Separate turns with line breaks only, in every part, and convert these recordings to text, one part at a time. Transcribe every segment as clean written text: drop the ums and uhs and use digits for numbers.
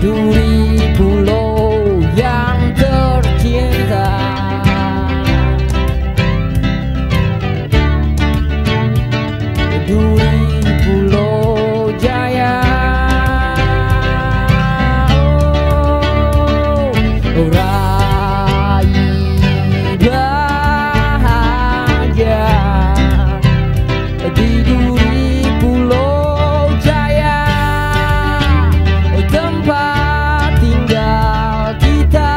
duri pulau yang tercinta. Duri Pulau Jaya, oh, raih bahagia di Duri Pulau Jaya, oh, tempat tinggal kita.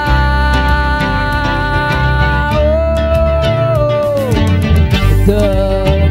Oh,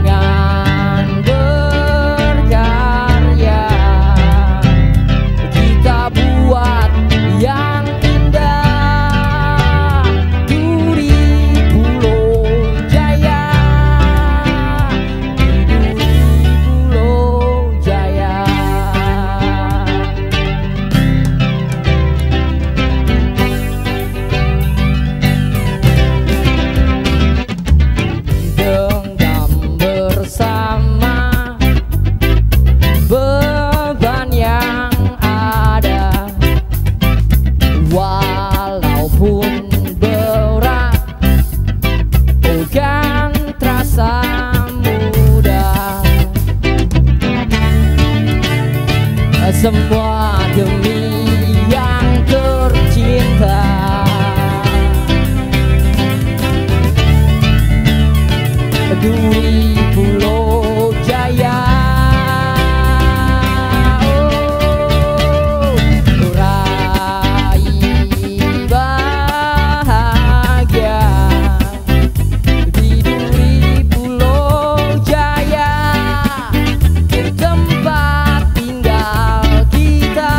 semua demi yang tercinta. Duri Pulau Jaya, oh, raih bahagia di Duri Pulau Jaya, tempat tinggal kita.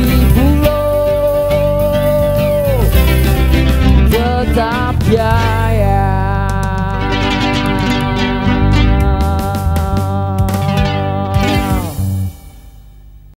Tetap jaya.